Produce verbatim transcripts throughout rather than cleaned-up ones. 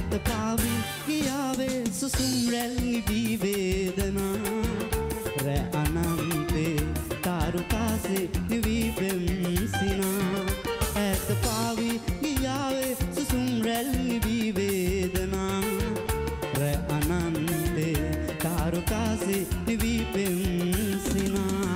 ඇත පාවි ගියාවේ සුසුම් රැල්ලි වේදනා රැ අනන්තේ තාරුකාසේ නිවි පෙම්සිනා ඇත පාවි ගියාවේ සුසුම් රැල්ලි වේදනා රැ අනන්තේ තාරුකාසේ නිවි පෙම්සිනා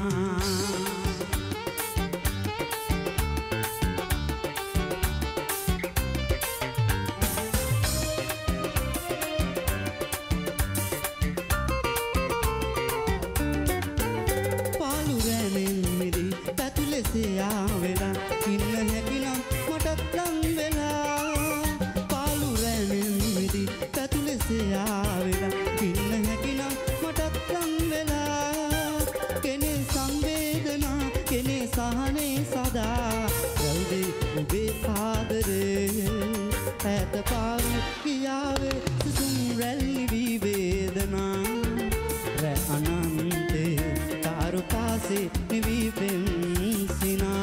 වෙලා ඉන්න හැකිනම් මටත් ලං වෙලා පාලු රැනෙන් මිදි පැතුලෙසේ ආවෙලා ඉන්න හැකිනම් මටත් ලං වෙලා කෙනේ සංවේදනා කෙනේ සහනේ සදා රැවුදේ ඔබේ ආදරේ ඇත පාවි ගියාවේ සුසුම් රැල්ලි වේදනා රැ අනන්තේ තාරුකාසේ නිවි පෙම්සිනා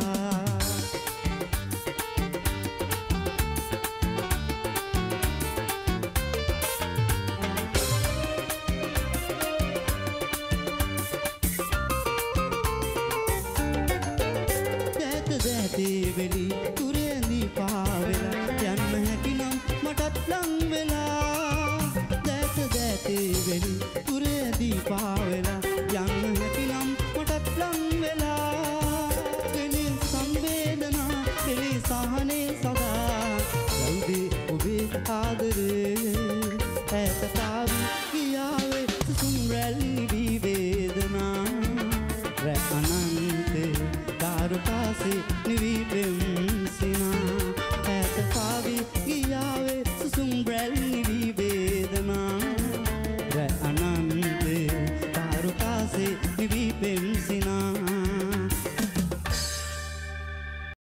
දේවෙලි තුරේඳි පාවෙලා යන්න හැකිනම් මටත් ලං වෙලා දැත දැතේ වෙලි තුරේඳි පාවෙලා යන්න හැකිනම් මටත් ලං වෙලා කෙනේ සංවේදනා කෙනේ සහනේ සදා රැවුදේ ඔබේ ආදරේ ඇත පාවි ගියාවේ සුසුම් රැල්ලි වේදනා රැ අනන්තේ තාරුකාසේ නිවි පෙම්